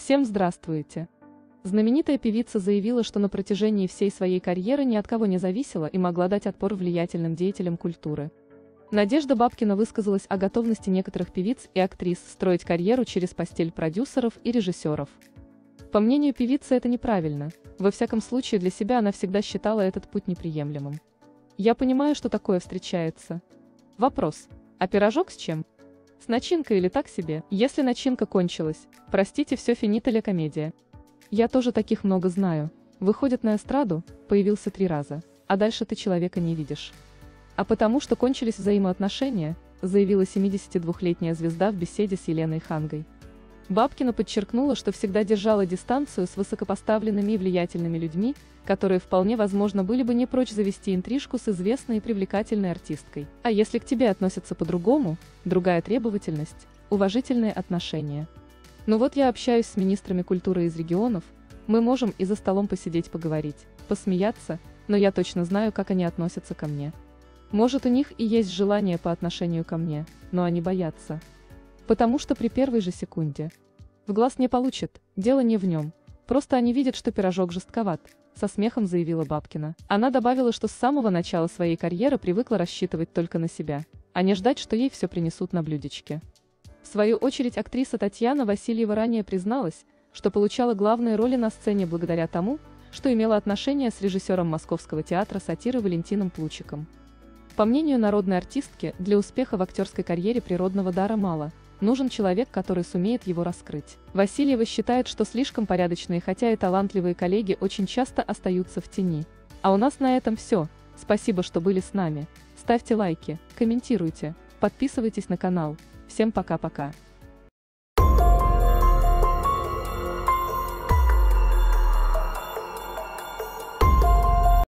Всем здравствуйте! Знаменитая певица заявила, что на протяжении всей своей карьеры ни от кого не зависела и могла дать отпор влиятельным деятелям культуры. Надежда Бабкина высказалась о готовности некоторых певиц и актрис строить карьеру через постель продюсеров и режиссеров. По мнению певицы, это неправильно. Во всяком случае, для себя она всегда считала этот путь неприемлемым. Я понимаю, что такое встречается. Вопрос: а пирожок с чем? С начинкой или так себе? Если начинка кончилась, простите, все финита ля комедия. Я тоже таких много знаю. Выходит на эстраду, появился 3 раза, а дальше ты человека не видишь. А потому что кончились взаимоотношения, заявила 72-летняя звезда в беседе с Еленой Хангой. Бабкина подчеркнула, что всегда держала дистанцию с высокопоставленными и влиятельными людьми, которые вполне возможно были бы не прочь завести интрижку с известной и привлекательной артисткой. А если к тебе относятся по-другому, другая требовательность, уважительные отношения. Ну вот я общаюсь с министрами культуры из регионов, мы можем и за столом посидеть поговорить, посмеяться, но я точно знаю, как они относятся ко мне. Может, у них и есть желание по отношению ко мне, но они боятся. Потому что при первой же секунде в глаз не получат, дело не в нем, просто они видят, что пирожок жестковат, со смехом заявила Бабкина. Она добавила, что с самого начала своей карьеры привыкла рассчитывать только на себя, а не ждать, что ей все принесут на блюдечке. В свою очередь актриса Татьяна Васильева ранее призналась, что получала главные роли на сцене благодаря тому, что имела отношение с режиссером Московского театра сатиры Валентином Плучиком. По мнению народной артистки, для успеха в актерской карьере природного дара мало, нужен человек, который сумеет его раскрыть. Васильева считает, что слишком порядочные, хотя и талантливые коллеги очень часто остаются в тени. А у нас на этом все. Спасибо, что были с нами. Ставьте лайки, комментируйте, подписывайтесь на канал. Всем пока-пока.